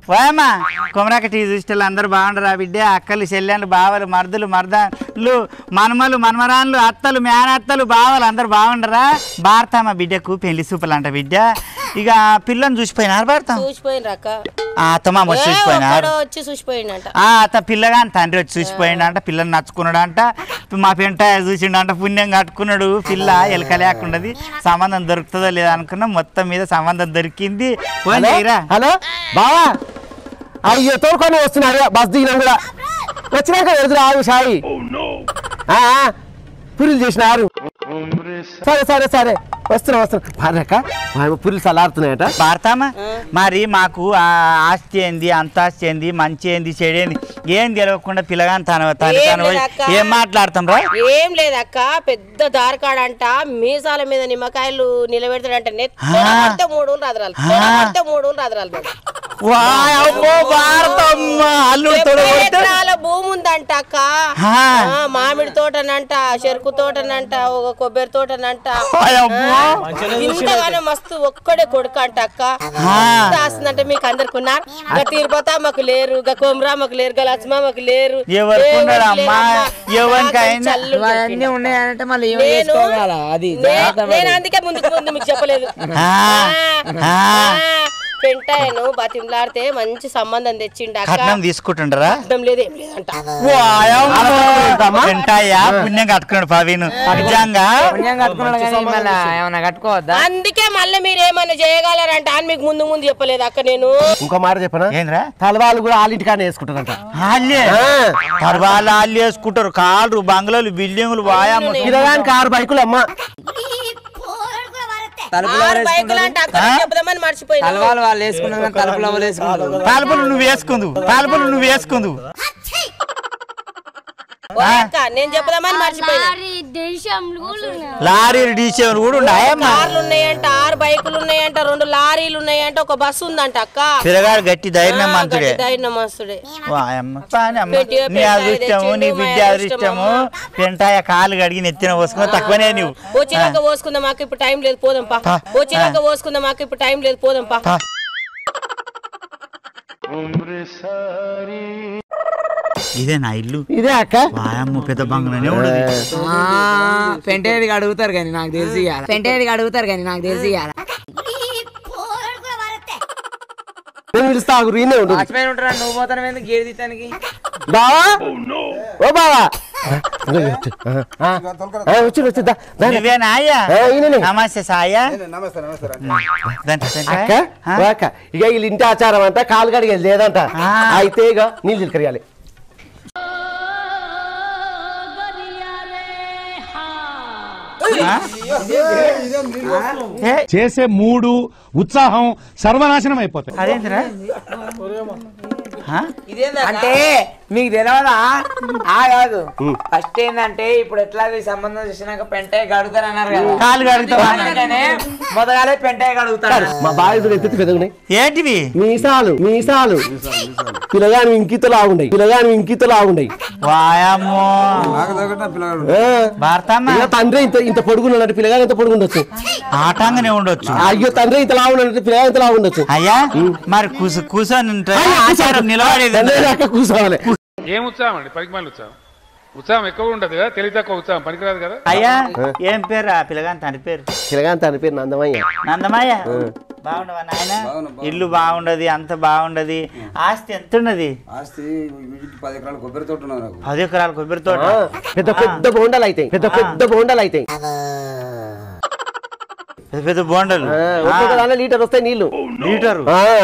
వాయమ్మా కొమరాక tea చూసేటోళ్ళు అందరూ బాగుండరా బిడ్డ అక్కలు చెల్లెళ్ళు బావలు మర్దులు మర్దాలు మనమలు మనమరాన్లు అత్తలు మేనత్తలు బావలు అందరు బాగుండరా భారతమ్మ బిడ్డకు పెళ్లి సూపలు అంట బిడ్డ ఇక పిల్లని చూసిపోయినారు భారత అత్తమ్మ చూసిపోయినారు అత్త పిల్లగాని తండ్రి వచ్చి చూసిపోయిండంట పిల్లని నచ్చుకున్నాడంట మా పెంట చూసిండంట పుణ్యం కట్టుకున్నాడు పిల్ల ఎలక లేకున్నది సంబంధం దొరుకుతుందో లేదా అనుకున్నా మొత్తం మీద సంబంధం దొరికింది. హలో బావా అయ్యో తోడుకొని వస్తున్నారు బస్ దిగినా కూడా వచ్చినాక ఎదురు ఆరు సాయి పురులు చేసినారు. సరే సరే సరే వస్తున్నా పురులు సలాడుతున్నాయట. భారతమ్మ మరి మాకు ఆస్తి ఏంది అంతాస్తి ఏంది మంచి ఏంది చెడేంది ఏం తెలియకుండా పిల్లగాని తను ఏం మాట్లాడతాం రా? ఏం లేదక్క పెద్ద దారకాడంట మీసాల మీద నిమ్మకాయలు నిలబెడతాడంట నెత్తే 3 రోజులు రాదరాలు 3 రోజులు రాదరాలు భూమి ఉందంట అక్క మామిడి తోటనంట చెరుకు తోటనంట ఒక కొబ్బరి తోటనంట ఇంతగానో మస్తు ఒక్కడే కొడుకు అంట అక్క ఆస్తుందంటే మీకు అందరికి ఉన్నారు గా తిరుపతమ్మకు లేరు గా కొమరామ్మకు లేరు గా లక్ష్మమ్మకు లేరు నేను అందుకే ముందు మీకు చెప్పలేదు. పెంటాయను బతిమలాడితే మంచి సంబంధం తెచ్చిండు కట్నం తీసుకుంటుండరా? లేదేం లేదంట పుణ్యం కట్టుకున్నాడు పవీను నిజంగా అందుకే మళ్ళీ మీరు ఏమైనా చేయగలరంట అని మీకు ముందు చెప్పలేదు అక్క. నేను ఇంకో మాట చెప్పనా ఏంద్రా తలవాళ్ళు కూడా వాళ్ళింటికానే వేసుకుంటారంట. తలవాళ్ళు వాళ్ళు వేసుకుంటారు కార్లు బంగ్లాలు బిల్డింగులు వాయాము 6 బైకులు అమ్మ తలుపులు నువ్వు వేసుకుందు నేను చెప్పదామని మర్చిపోయినా. లారీలు డీసేలు కూడా ఉన్నాయా? కార్లు ఉన్నాయంట 6 బైకులు ఉన్నాయంట 2 లారీలు ఉన్నాయంట ఒక బస్సు ఉందంట అక్క. పిల్లగాడు గట్టి ధైర్యం మంతుడే నీ అదృష్టము నీ బిడ్డ అదృష్టము పెంటాయ కాలు కడిగి నెత్తిన పోసుకున్నా తక్కువనే నువ్వు వచ్చినాక పోసుకుందాం మాకు ఇప్పుడు టైం లేదు పోదాంపా వచ్చినాక పోసుకుందాం మాకు ఇప్పుడు టైం లేదు పోదాంపా. ఇదే నా ఇల్లు ఇదే అక్క వాయమ్మ పెద్ద బంగ్లానే ఉండదు. పెంటేదికి అడుగుతారు కానీ నాకు తెలిసి నువ్వు పోతాను గేడి తీయడానికి బావా ఓ బావా నమస్తే సాయ. ఇక వీళ్ళు ఇంటి ఆచారం అంట కాలు కడిగేది లేదంట అయితే ఇక నీళ్ళు చిలకరియాలి. చేసే మూడు ఉత్సాహం సర్వనాశనం అయిపోతాయి. అదేంటిరా అంటే మీకు తెలియదా? కాదు ఫస్ట్ ఏంటంటే ఇప్పుడు ఎట్లా సంబంధం చేసినాక పెంటాయి గడుగుతారు అన్నారు కదా కాలు కడుగుతా మొదగాలే పెంటాయి గడుగుతారు. మా బాగా ఎత్తి పెద్దగున్నాయి ఏంటివి మీసాలు పిల్లగాని ఇంకితో లాగుండయి వాయమ్మో తండ్రి ఇంత పొడుగున్నట్టు పిల్లగాని ఇంత పొడుగుండొచ్చు ఆటంగానే ఉండొచ్చు. అయ్యో తండ్రి ఇంత లాగున్నట్టు పిల్లగాని ఇంత లాగుండొచ్చు. అయ్యా మరి కూర్చొని కూర్చోవాలి. ఏం ఉత్సాహం అండి పరిమాణ ఉత్సాహం ఎక్కువ ఉండదు కదా తెలివి తక్కువ ఉత్సాహం పనికిరాదు కదా. అయ్యా ఏం పేరు ఆ పిల్లగాని తన పేరు? నందమయ్య. బాగుండవా నాయన? ఇల్లు బాగుండదు అంత బాగుండదు. ఆస్తి ఎంత ఉన్నది? ఆస్తి 10 ఎకరాల కొబ్బరి తోట ఉన్నది నాకు. 10 ఎకరాల కొబ్బరి తోట పెద్ద బోండాలు అయితే పెద్ద బోండలు లీటర్ వస్తాయి నీళ్లు. లీటరు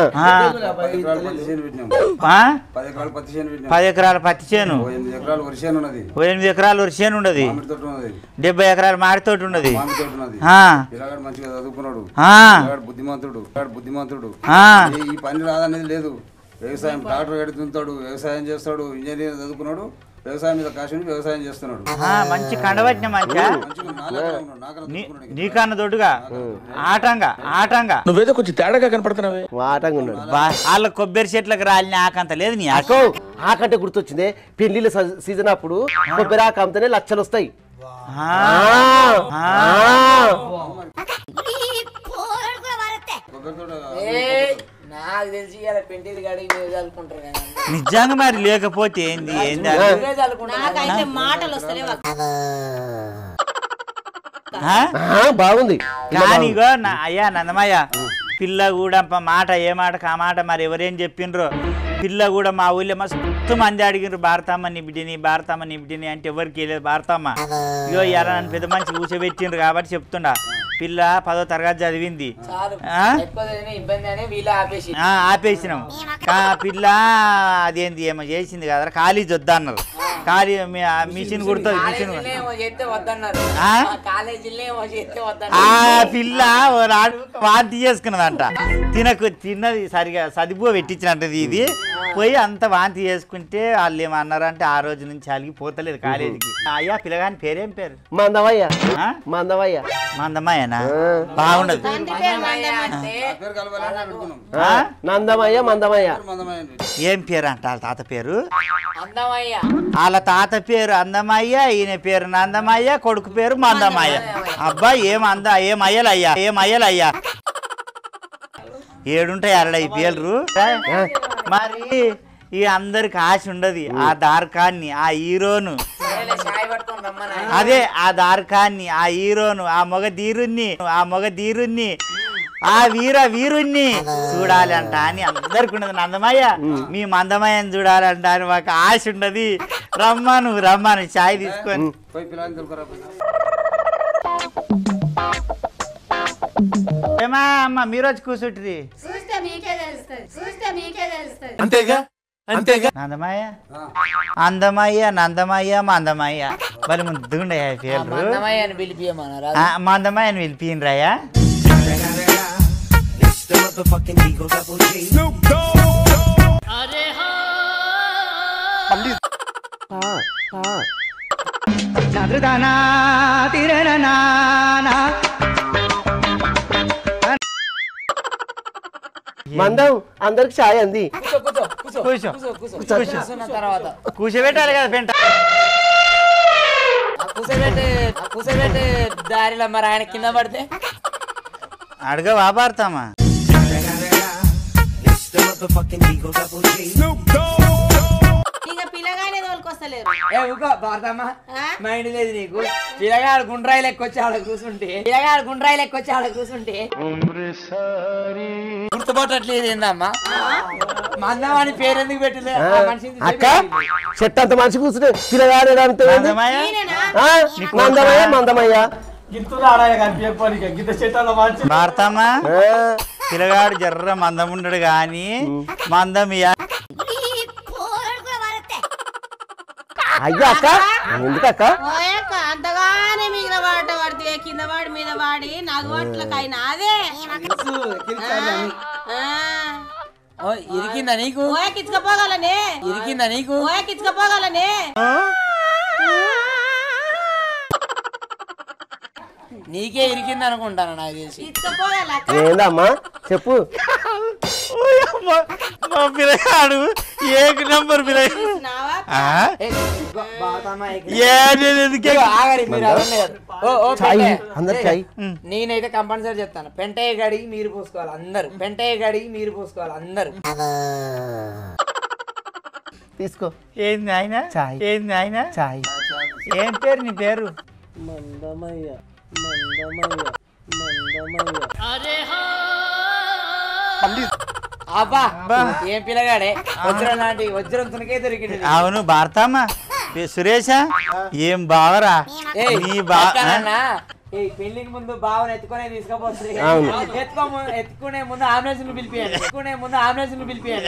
10 ఎకరాల పత్తి చేను 8 ఎకరాల వరి చేను ఉన్నది 70 ఎకరాల మామిడి తోట ఉన్నది. మంచిగా చదువుకున్నాడు బుద్ధిమంతుడు ఈ పని రాదనేది లేదు. వ్యవసాయం ట్రాక్టర్ గడి దున్నుతాడు వ్యవసాయం చేస్తాడు ఇంజనీర్ చదువుకున్నాడు వ్యవసాయం మీద కాశీ వ్యవసాయం చేస్తున్నాడు. మంచి కండవచ్చిన మంచిగా నీకన్నా దొడ్డుగా ఆటంగా నువ్వేదో కొంచెం తేడాగా కనపడుతున్నావే. వాళ్ళ కొబ్బరి చెట్లకు రాలిన ఆకంత లేదు నీ ఆకంటే గుర్తొచ్చింది. పెళ్లిళ్ళ సీజన్ అప్పుడు కొబ్బరి ఆకు అమ్మితేనే లక్షలు వస్తాయి. నాకు తెలిసి ఇలా పెంటేది గడికి మీరు చదువుకుంటారు కదా నిజంగా మరి లేకపోతే ఏంది ఏంది అది? మీరే చదువుకుంటారు నాకైతే మాటలు వస్తలేవు అక్క. ఆ? బాగుంది కానీ ఇగో అయ్యా నందమయ్య పిల్ల కూడా మాట ఏ మాటకు ఆ మాట మరి ఎవరేం చెప్పిండ్రో పిల్ల కూడా మా ఊళ్ళో మస్తు మంది అడిగినారు భారతమ్మ నీ బిడ్డని భారతమ్మ నీ బిడ్డని అంటే ఎవరికి వెళ్ళలేదు భారతమ్మ ఇగో ఇలా నన్ను పెద్ద మంచి కూర్చోబెట్టిండ్రు కాబట్టి చెప్తుండా పిల్ల 10వ తరగతి చదివింది చాలు ఆ? ఎక్కువ చదివినా ఇబ్బంది అని వీళ్ళు ఆపేసి ఆపేసినాం పిల్ల అదేంది ఏమో చేసింది కదా కాలేజ్ వద్దన్నారు ఖాళీ మిషన్ కుడుతుంది మిషన్ ఏమో చేస్తే వద్దన్నారు ఆ? కాలేజీలో ఏమో చేస్తే ఆ వద్దన్నారు పిల్ల ఓ నాడు వాంతి చేసుకున్నదంట తిన్నది సరిగా సదిపో పెట్టించినట్టది ఇది పోయి అంత వాంతి చేసుకుంటే వాళ్ళు ఏమన్నారంటే ఆ రోజు నుంచి అలిగి పోతలేదు కాలేజీకి అయ్యా పిల్లగాని పేరేం పేరు మందమయ్య ఆ? మందమయ్య మందమ్మాయనా బాగుండదు పేరు కలవాలని పెట్టుకున్నాం ఆ? నందమయ్య మందమయ్య మందమైన ఏం పేరు అంట వాళ్ళ తాత పేరు అందమయ్యా వాళ్ళ తాత పేరు అందమయ్య ఈయన పేరు నందమయ్య కొడుకు పేరు మందమయ్య అబ్బా ఏం అయ్యలయ్యా ఏడుంటాయి అరడ ఈ పేర్లు మరి ఈ అందరికి ఆశ ఉండదు ఆ దార్కాన్ని ఆ హీరోను చాయ్ పట్టుకొని రమ్మని అదే ఆ దార్కాన్ని ఆ హీరోను ఆ మగ ధీరుణ్ణి ఆ వీరుణ్ణి చూడాలంట అని అందరికి ఉండదు నందమయ్య మీ మందమయ్యని చూడాలంట అని మాకు ఆశ ఉండదు రమ్మను చాయ్ తీసుకొని పోయి పిల్లల్ని తెలుకురా ఏమా అమ్మ మీరు వచ్చి కూర్చుంటుంది నందమయ్య నందమయ్య మందమయ్య మరి ముందుగుండే పేర్లు అందమయ్య అని పిలిపియమన్నారా మందమయ్య అని పిలిపినరాయా మందం అందరికి ఛాయ్ అంది కూర్చున్న తర్వాత కూర్చోబెట్టాలి కదా పెంట కూసబెట్టే దారిలో మరి ఆయన కింద పడితే అడగవా భారతమ్మా ఇక పిల్లగానే తోలుకొస్తలేరు ఏ ఊకో భారతమ్మ మైండ్ లేదు నీకు పిల్లగాడు గుండ్రాయి లెక్కొచ్చి ఆడ కూర్చుంటే గుర్తుపట్టట్లేదు ఏందమ్మా మందం అని పేరు ఎందుకు పెట్టలే అక్క చెట్టు అంత మనిషి కూర్చుంటే పిల్లగాడు మందమయ్య మందమయ్య భారతమ్మ పిల్లగాడు జర్ర మందం ఉండడు గాని మందం అయ్యా అక్క ఎందుకక్క ఓయక్క అంతగానే మిగిలిన వాట పడితే కింద వాడి మీద వాడి నగవట్లకైనా అదే ఇరికిందా నీకు ఓయకిచ్చుకపోగలనే నీకే ఇరికింది అనుకుంటాను నాకు తెలిసి ఇచ్చుకపోగల ఏందమ్మా చెప్పు మా పిల్లగాడు ఏక నంబర్ పిల్లగాడు నేనైతే కంపల్సరీ చెప్తాను పెంటయ్య గడికి నీరు పోసుకోవాలి అందరు తీసుకో ఏంది ఆయన చాయ్. ఛాయ్ ఏం పేరు నీ పేరు అబ్బా ఏం పిల్లగాడే వజ్రం లాంటి వజ్రం తునకే దొరికింది అవును భారతమ్మ సురేష ఏం బావరా నీ పెళ్లికి ముందు బావని ఎత్తుకునే తీసుకుపోతుంది ఎత్తుకునే ముందు అంబులెన్స్ పిలిపియండి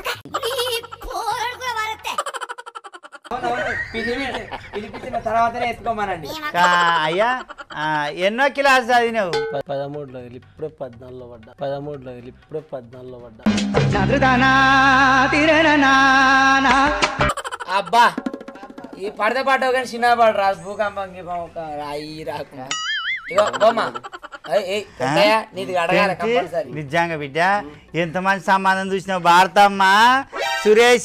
పిలిపించిన తర్వాతనే ఎత్తుకోమనండి అయ్యా ఎన్నో క్లాస్ చదివినావు 13లో ఇప్పుడే 14లో పడ్డా అబ్బా ఈ పడితే పడ్డావు కానీ చిన్న పడు రాదు భూకంపం రాయి రాకుండా ఇగో బొమ్మ నీది అడగాలి కంపల్సరీ నిజంగా బిడ్డ ఎంతమంది సంబంధం చూసినావు భారతమ్మ సురేష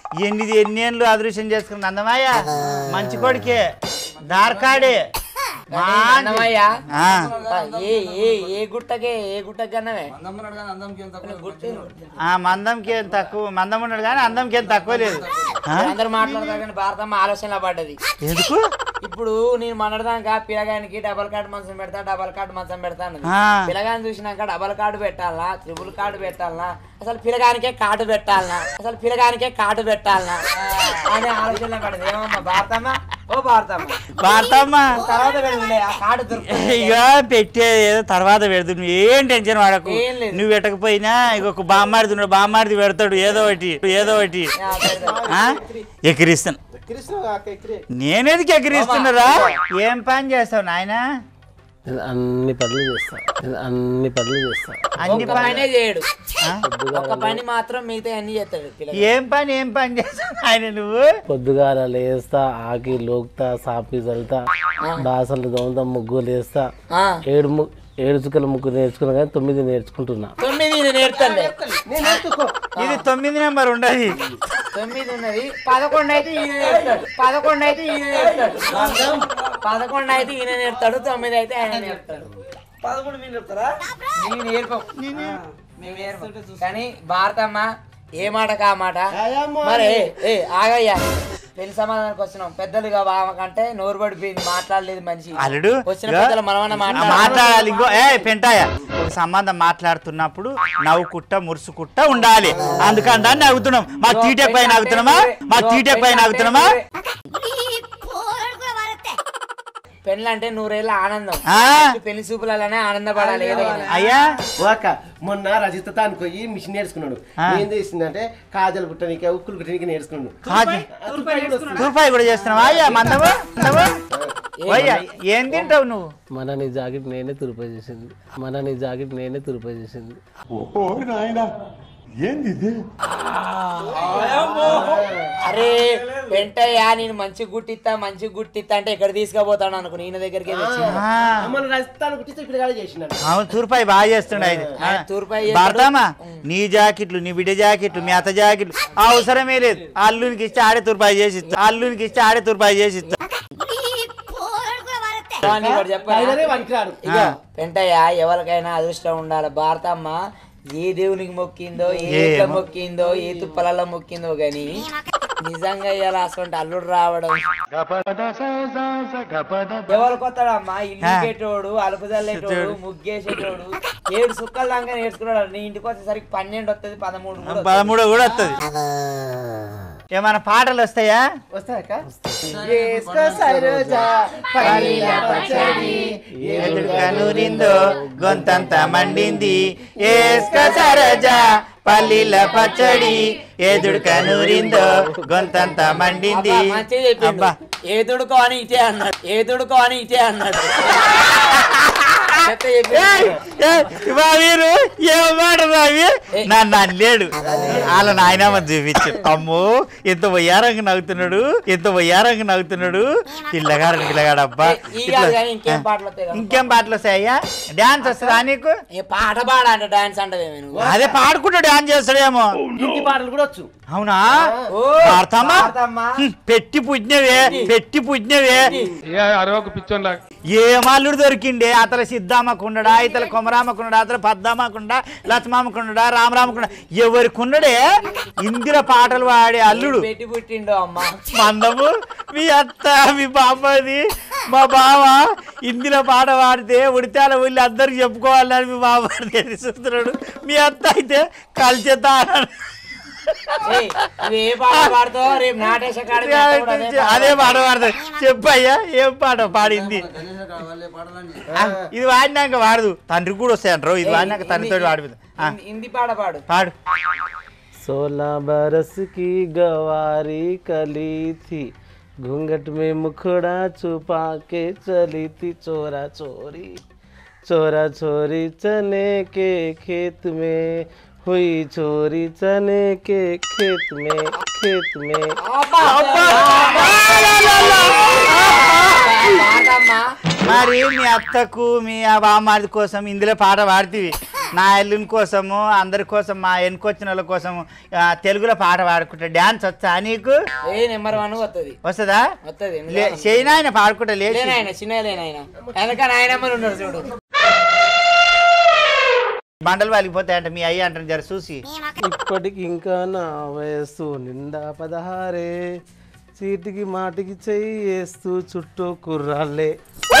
ఎన్నేళ్ళు అదృశ్యం చేసుకున్న అందమాయ మంచి కొడుకే దార్కాడే అన్నమయ్యా ఆ. ఏ గుట్టకే అన్నమే అందమ్మన్నాడు కానీ అందంకి ఏం తక్కువ మందంకి ఏం తక్కువ మందం ఉన్నాడు కానీ అందంకి ఏం తక్కువ లేదు. అందరు మాట్లాడతారు కానీ భారతమ్మ ఆలోచనలో పడ్డది. ఎందుకు ఇప్పుడు నేను మనడదాక పిల్లగానికి డబల్ కార్డు మంచం పెడతా అన్నది. పిల్లగాని చూసినాక డబల్ కార్డు పెట్టాలనా ట్రిపుల్ కార్డు పెట్టాలనా అసలు పిల్లగానికే కార్డు పెట్టాలనా అనే ఆలోచనలో పడ్డది. ఏమమ్మా భారతమ్మ ఓ భారతమ్మ తర్వాత పెడుతుండే ఆ కార్డు దొరుకుతుంది. ఇక పెట్టే ఏదో తర్వాత పెడుతుంది. నువ్వు ఏం టెన్షన్ వాడకు. నువ్వు పెట్టకపోయినా ఇక బామ్మారిది పెడతాడు ఏదో ఒకటి ఎక్కిరిస్తాను. నేనేదికి ఎక్కిరిస్తున్నారా? ఏం పని చేస్తావు నాయన? అన్ని పనులు చేస్తా అన్ని పని చేయడు. ఒక పని మాత్రం మిగతా అన్ని చేస్తాడు. ఏం పని చేస్తావు ఆయన? నువ్వు పొద్దుగాల లేస్తా, ఆకి లోక్తా, సాపి చల్లుతా, బాసలు దోమతా, ముగ్గులు వేస్తా. 7 చుక్కల ముగ్గు నేర్చుకున్నా కానీ 9 నేర్చుకుంటున్నా. 9 నేర్తాను. ఇది 9 నెంబర్ ఉండదు. 9 ఉన్నది. 11 అయితే ఈయన నేర్తాడు. 11 అయితే ఈయన నేర్తాడు. 9 అయితే ఆయన నేర్తాడు. 11 మీరు చెప్తారా? నేను నేర్పం. కానీ భారతమ్మ ఏ మాటకా మాట. మరి ఆగయ్యా, పెళ్లి సమాధానానికి వచ్చినాం. పెద్దలుగా బావకంటే నోరు పడిపోయింది, మాట్లాడలేదు మనిషి. అల్లుడు వచ్చిన పెద్దలు మనమన్నా మాట్లాడాలి. ఇంకో పెంటాయ ఒక సంబంధం మాట్లాడుతున్నప్పుడు నవ్వుకుట్ట మురుసుకుట్ట ఉండాలి. అందుకని నవ్వుతున్నాం. మా తీటెక్ పై నవ్వుతున్నామా? పెళ్ళి అంటే 100 ఏళ్ళ ఆనందం. పెళ్లి చూపులనే ఆనందపడాలి. అయ్యా మొన్న రజితతానికి పోయి మిషన్ నేర్చుకున్నాడు. ఏం చేసిందంటే కాజలు కుట్టడానికి, ఉక్కులు కుట్టడానికి నేర్చుకున్నాడు. రూపాయి కూడా చేస్తున్నావా? అయ్యా మందవు ఏం తింటావు నువ్వు? మన నీ జాకెట్ నేనే తురుపై చేసింది. అరే వెంటయ్యా, నేను మంచి గుట్టిస్తా అంటే ఎక్కడ తీసుకుపోతాను అనుకో, ఈయన దగ్గరికి అవును తూర్పాయి బాగా చేస్తున్నాయి. భారతమ్మా నీ జాకెట్లు, నీ బిడ్డ జాకెట్లు, మీ అత్త జాకెట్లు అవసరమే లేదు. అల్లునికి ఇచ్చి ఆడే తూర్పాయి చేసి వెంటయ్య ఎవరికైనా అదృష్టం ఉండాలి. భారతమ్మ ఏ దేవునికి మొక్కిందో, ఏ తుప్పలలో మొక్కిందో గాని నిజంగా ఇలా అసలు అల్లుడు రావడం ఎవరు కొత్తడమ్మా. ఇల్లు పెట్టోడు, అలుపు చల్లేటోడు, ముగ్గేసేటోడు 7 సుక్కల దాకా నేర్చుకున్నాడు. నీ ఇంటికి వచ్చేసరికి 12 వస్తుంది, 13 కూడా వస్తుంది. ఏమైనా పాటలు వస్తాయా? కనూరిందో గొంతంత మండింది, సరోజా పల్లీల పచ్చడి ఎదుడు కనూరిందో గొంతంత మండింది. ఏదుడుకో అని ఇటే అన్నాడు. మీరు ఏమాడరావి నన్ను అనలేడు. వాళ్ళ నాయనమ్మ చూపించు. అమ్మో ఎంత వయ్యారంగా నవ్వుతున్నాడు పిల్లగాడు. అబ్బా ఇంకేం పాటలు వస్తాయ్యా? డాన్స్ వస్తుందా నీకు? పాట పాడంటే డాన్స్ అంటే అదే పాడుకుంటూ డాన్స్ చేస్తాడేమో. ఇంటి పాటలు కూడా వచ్చు. అవునా? పెట్టి పుట్టినవే ఏమాల్లుడు దొరికిండే. అతల సిద్ధామకుండడా, ఇతల కొమరామకుండడా, అతల పద్దామకుండా, లక్ష్మామకుండడా, రామరామకుండా ఎవరికుండడే ఇందిర పాటలు పాడే అల్లుడు పెట్టి పుట్టిండో. అమ్మ మందము మీ అత్త, మీ బామ్మది, మా బావ ఇందిర పాట పాడితే ఉడితాల ఊళ్ళి అందరికి చెప్పుకోవాలని మీ బావ చూస్తున్నాడు. మీ అత్త అయితే కలిసేద్దా అదే పాట పాడతాడు. చెప్పయ్యా ఏం పాట పాడింది? ఇది వాడినాక వాడదు, తండ్రికి కూడా వస్తాయంటారు. ఇది వాడినాక తండ్రితో హిందీ పాట పాడు. 16 बरस की गवारी कली थी, घूंघट में मुखड़ा छुपा के चली थी, चोरा चोरी चने के खेत में हुई, चोरी चने के खेत में మరి మీ అత్తకు మీ బామ్మారి కోసం ఇందులో పాట పాడుతీవి. నా ఎల్లుని కోసము అందరి కోసం మా ఎన్కొచ్చిన వాళ్ళ కోసం తెలుగులో పాట పాడుకుంటా డాన్స్ వచ్చా నీకు నెంబర్ 1 వస్తుంది వస్తుందా చైనా ఆయన పాడుకుంటా లేదు చూడు బండలు వాలిపోతాయంట మీ అయ్య అంటారు జర చూసి ఇప్పటికి ఇంకా నా వయస్సు నిండా 16 చీటికి మాటికి చెయ్యి వేస్తూ చుట్టూ కుర్రాళ్ళే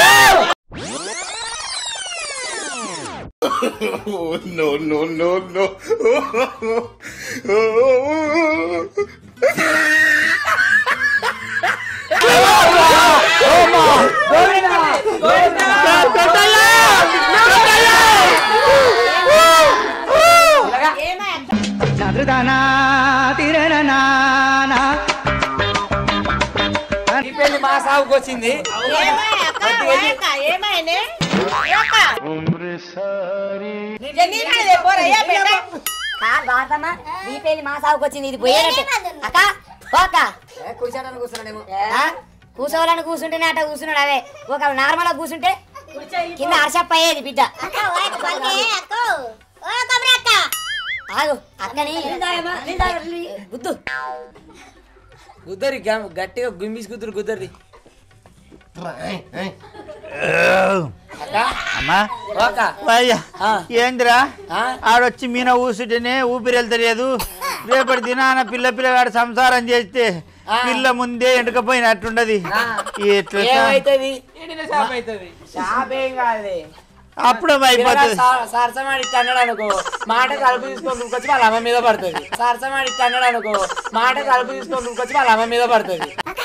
మా సాగుకు వచ్చింది మా సాగుకు వచ్చింది ఇది పోయేటట్టు అక్క పోక కూర్చోవాలని కూర్చుంటేనే అట్ట కూర్చున్నాడు అవే ఒక నార్మల్ కూర్చుంటే కింద అరసప్ప అయ్యేది బిడ్డ ఆగు అక్కని గుద్దు గుద్దరి గట్టిగా గుమ్మిసి కుదురు గుద్దరి అమ్మా ఏందిరా ఆడొచ్చి మీన ఊసుంటేనే ఊపిరి వెళ్తలేదు రేపటి దినాన పిల్లగాడు సంసారం చేస్తే పిల్ల ముందే ఎండకపోయినట్టుండది అప్పుడు అయిపోతుంది సరసమాడి అన్నాడు అనుకో మాట కలుపు తీసుకొని వచ్చి వాళ్ళ అమ్మ మీద పడుతుంది సరసమాడి అన్నాడు అనుకో మాట కలుపు తీసుకొని వచ్చి వాళ్ళ అమ్మ మీద పడుతుంది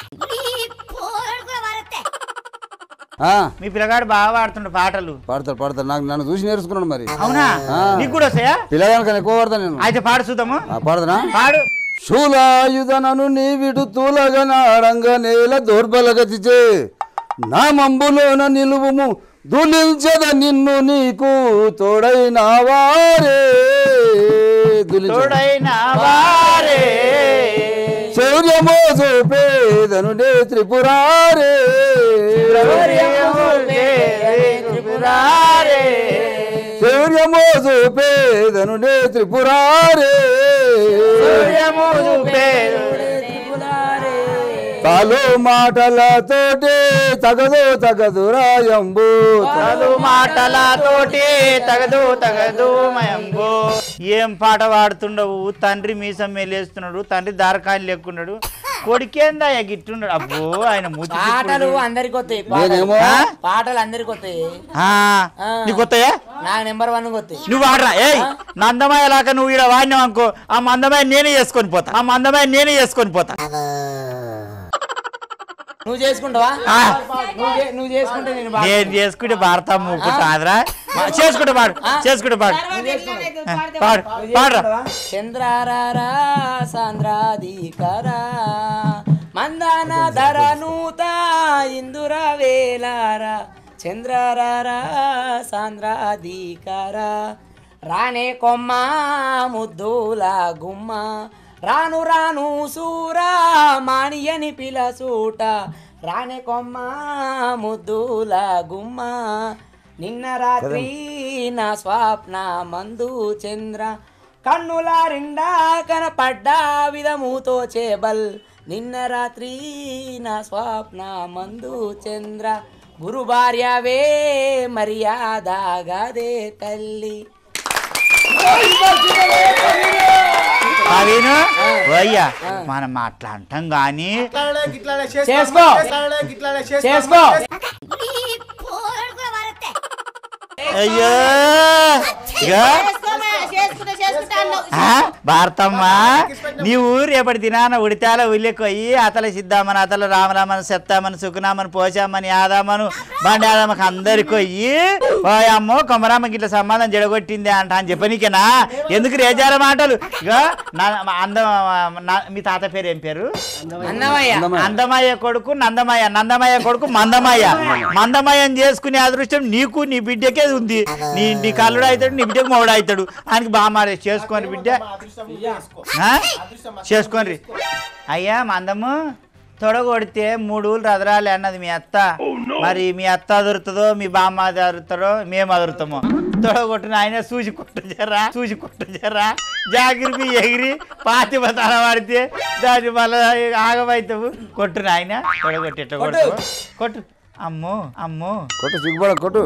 మీ పిల్లగాడు బాగా పాడుతుండు పాటలు పాడతాడు నాకు నన్ను చూసి నేర్చుకున్నాడు మరి అవునా నీకు కూడా వస్తాయా పిల్లగానికన్నా ఎక్కువ పాడతాను నేను అయితే పాడు చూద్దాము పాడదనా పాడు శూలాయుధనను నీ విడు తూలగనాడంగ నేల దౌర్బలగతిచే నా మంబులోన నిలువుము దులించద నిన్ను నీకు తోడైన వారే శౌర్యమో చూపేదను నే త్రిపురారే శౌర్యమో చూపేదను నే త్రిపురారే తాలు మాటలతోటి తగదు రాయంబు తాలు మాటలతోటి తగదు మయంబు ఏం పాట పాడుతుండవు తండ్రి మీసం మేలేస్తున్నాడు తండ్రి దారకాయలు లెక్కున్నాడు కొడికేందా గిట్టున్నాడు అబ్బో ఆయన పాటలు అందరికి వస్తాయి పాటలు అందరికి వస్తాయి నీకు వస్తాయా నాకు నెంబర్ 1 వస్తాయి నువ్వు వాడరా ఏయ్ నందమయ్య లాగా నువ్వు ఇక్కడ వాడినావు అనుకో ఆ మందమయ్య నేనే చేసుకొని పోతా నువ్వు చేసుకుంటావా నువ్వు చేసుకుంటే నేను చేసుకుంటే భారత మూకుంటాదిరా చేసుకుంటే పాడు చంద్రారా సాంద్రాధికరా మందాన ధర నూత ఇందుర వేలారా చంద్రారా సాంద్రాధికరా రాణే కొమ్మ ముద్దుల గుమ్మ రాను సూరా మాణియని పిలసూట రాణే కొమ్మ ముద్దుల గుమ్మ నిన్న రాత్రి నా స్వప్న మందు చంద్ర కన్నుల రిండా కనపడ్డా విధముతో చేబల్ నిన్న రాత్రి నా స్వప్న మందు చంద్ర గురు భార్యవే మర్యాద గదే తల్లి అవేను అయ్యా మనం మాట్లాడటం గాని చేసుకో అయ్యో భారతమ్మ నీవు రేపటి దినాన ఉడితాల ఉల్లికొయ్యి అతల సిద్ధామని అతల రామరామని చెప్తామని సుఖనామని పోసామని ఆదామను బండి ఆదామకి అందరికి పోయి అమ్మో కొమరామ్మకి ఇట్లా సంబంధం జడగొట్టింది అంట అని చెప్పనీకేనా ఎందుకు రేజార మాటలు ఇగో మీ తాత పేరు ఏం పేరు అందమయ్య కొడుకు నందమయ్య కొడుకు మందమయ్యని చేసుకునే అదృష్టం నీకు నీ బిడ్డకే ఉంది నీ కల్లుడు అవుతాడు నీ బిడ్డకు మొగుడు అవుతాడు ఆయనకి బాగా చేసుకోండి బిడ్డ చేసుకోండి అయ్యా మందము తొడగొడితే 3 ఊళ్ళు రదరాలి అన్నది మీ అత్త మరి మీ అత్త అదురుతుందో మీ బామ్మ అదురుతారో మేము అదురుతామో తొడగొట్టిన ఆయన సూచి కొట్టు జరా జాగిరి ఎగిరి పాతి బతాల పడితే దాని మళ్ళీ ఆగమైతావు కొట్టు నాయన తొడగొట్టి ఎట్లా కొట్టు కొట్టు అమ్మో కొట్టు సిగ్గుపడ కొట్టు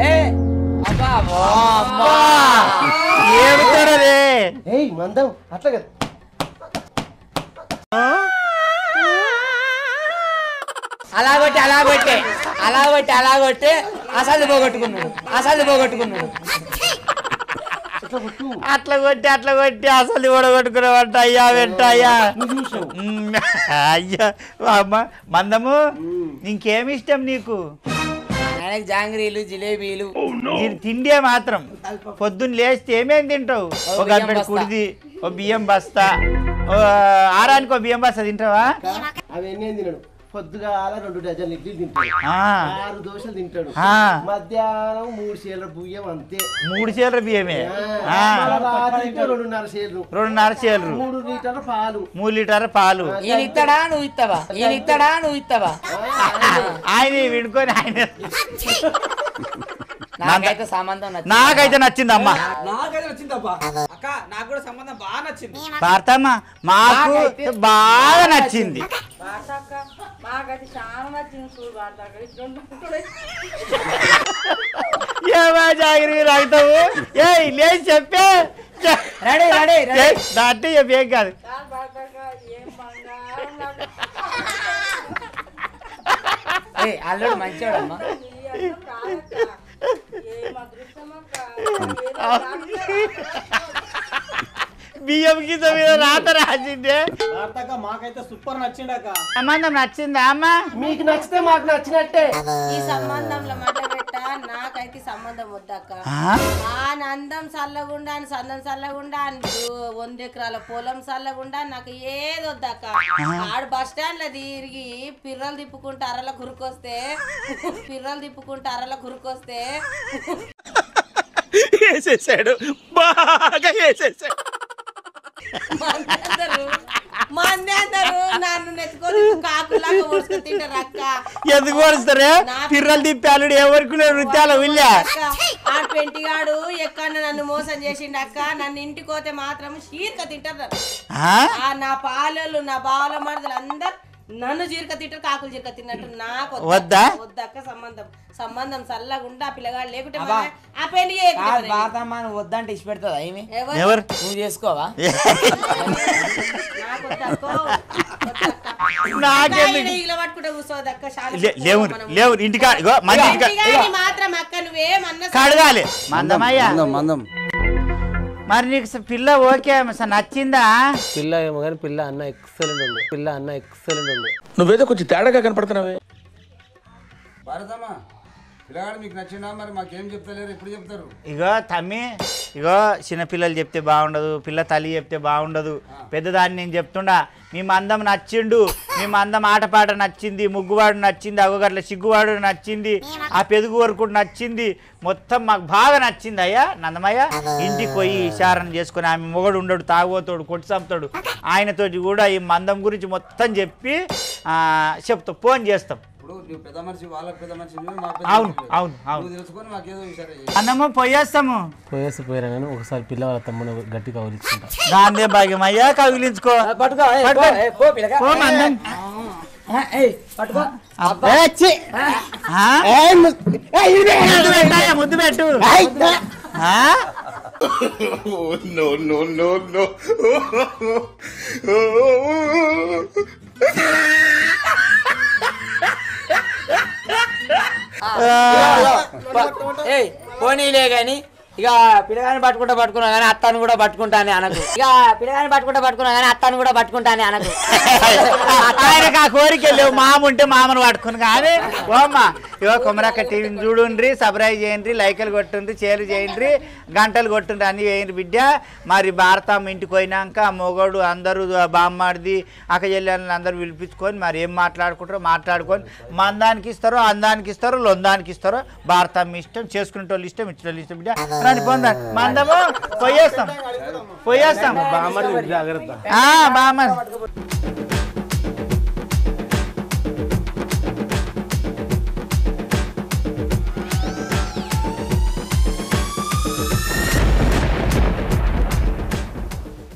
ఏమిటోరే ఏయ్ మందం అట్లా కదా అలాగొట్టే అసలు పోగొట్టుకున్నాడు అట్లా కొట్టి అసలు ఓడగొట్టుకున్నావంట అయ్యా వెంటయ్యా అయ్యా అమ్మ మందము ఇంకేమి ఇష్టం నీకు ఆయనకి జాంగ్రీలు జిలేబీలు తిండే మాత్రం పొద్దున్న లేస్తే ఏమేమి తింటావు ఒక గంపెడు కుడిది ఓ బియ్యం బస్తా ఆరానికి ఒక బియ్యం బస్తా తింటావా అవన్నీ తినడు పొద్దుగా 2 డజన్లు ఇడ్లీ తింటాడు 6 దోశలు తింటాడు మధ్యాహ్నం 3 సేర్ల బియ్యం అంతే 3 సేర్ల బియ్యమే 2.5 సేర్లు 3 లీటర్ల పాలు 3 లీటర్ల పాలు ఈయన ఇస్తాడా నువ్వు ఇస్తావా ఆయన విడుకొని ఆయన నాకైతే సంబంధం నాకైతే నచ్చిందమ్మా అక్క నాకు కూడా సంబంధం బాగా నచ్చింది భారతమ్మ మాకు బాగా నచ్చింది ఏమా జాగిరి రాగుతావు ఏ లేచి చెప్పే దాంట్లో చెప్పేం కాదు అల్లుడు మంచివాడమ్మా బియ్యం కింద మీద రాత రాసిందే మాకైతే సూపర్ నచ్చిండక సంబంధం నచ్చిందా అమ్మా మీకు నచ్చితే మాకు నచ్చినట్టే ఈ సంబంధంలో మాట పెట్ట నాకైతే సంబంధం వద్దక్క ఆ నందం చల్లగుండా సందం చల్లగుండా 100 ఎకరాల పొలం చల్లగుండా నాకు ఏది వద్దక్క ఆడు బస్ స్టాండ్ లో తిరిగి పిర్రలు తిప్పుకుంటూ అరల కురుకొస్తే వేసేసాడు బాగా వేసేసాడు మందేందరు నన్ను నెత్తుకొని కాకులాగా ఓడుచుకొని తింటారు అక్క ఎందుకు ఓడిస్తారే పిర్రలు తిప్పాడు ఎవరికి నృత్యాల విల్లా ఆ పెంటిగాడు ఎక్కడ నన్ను మోసం చేసిండు అక్క నన్ను ఇంటికి పోతే మాత్రం చీరక తింటారు నా పాలలు నా బావల మరదలు అందరు నన్ను జీరక తింటారు కాకులు జీరక తిన్నట్టు నాకు వద్దక్క సంబంధం చల్లగుండా పిల్లగాడు లేకుంటే ఆ పెళ్లి నువ్వు వద్దంటే ఇచ్చి పెడతావా ఏమి ఎవరు నువ్వు చేసుకోవా పట్టుకుంటే కూర్చోదక్క లేవు ఇంటికాడ మాత్రం అక్క నువ్వేమన్నా కడగాలి మందమయ్యా మందం మరి నీకు పిల్ల ఓకే నచ్చిందా పిల్ల ఏమో కానీ పిల్ల అన్న ఎక్సలెంట్ ఉంది నువ్వేదో కొంచెం తేడాగా కనపడుతున్నావే భారతమ్మా పిల్లగాడు మీకు నచ్చిందా మరి మాకేం చెప్తలేరు ఎప్పుడు చెప్తారు ఇగో తమ్మి చిన్నపిల్లలు చెప్తే బాగుండదు పిల్ల తల్లి చెప్తే బాగుండదు పెద్దదాన్ని నేను చెప్తుండా మీ మందం నచ్చిండు మీ మందం ఆటపాట నచ్చింది ముగ్గువాడు నచ్చింది అగోగట్ల సిగ్గువాడు నచ్చింది ఆ పెదుగు వరకు నచ్చింది మొత్తం మాకు బాగా నచ్చింది అయ్యా నందమయ్య ఇంటికి పోయి ఇషారం చేసుకుని ఆమె మొగడు ఉండడు తాగుబోతాడు కొట్టి చంపుతాడు ఆయనతోటి కూడా ఈ మందం గురించి మొత్తం చెప్పి చెప్తాం ఫోన్ చేస్తాం అవును అన్నమ్మ పోయేస్తాము పోయిరా నేను ఒకసారి పిల్ల వాళ్ళ తమ్ముడు గట్టి కౌలించుకుంటా దాందే భాగ్యం అయ్యా కౌగిలించుకో ముద్దు పెట్టు పోనీలే గాని ఇక పిల్లగాని పట్టుకున్నా కానీ అత్తాను కూడా పట్టుకుంటానే అనకు ఆయనకు ఆ కోరిక లేవు మామ ఉంటే మామను పట్టుకుని కానీ ఓమ్మా ఇగో కొమరక్క టీవీని చూడుండ్రి సబ్స్క్రైబ్ చేయండి లైకులు కొట్టుండ్రి షేర్ చేయండి గంటలు కొట్టుండ్రి అన్ని వేయండి బిడ్డ మరి భారతమ్మ ఇంటికి పోయినాక మొగడు అందరూ బామ్మాడిది అక్క చెల్లెళ్ళని అందరూ పిలిపించుకొని మరి ఏం మాట్లాడుకొని మందానికి ఇస్తారో అందానికి ఇస్తారో లొందానికి ఇస్తారో భారతమ్మ ఇష్టం చేసుకునే వాళ్ళు ఇష్టం ఇచ్చిన వాళ్ళు ఇష్టం బిడ్డ రండి పొందండి మందము పోయేస్తాం బామ్మడి జాగ్రత్త బామ్మ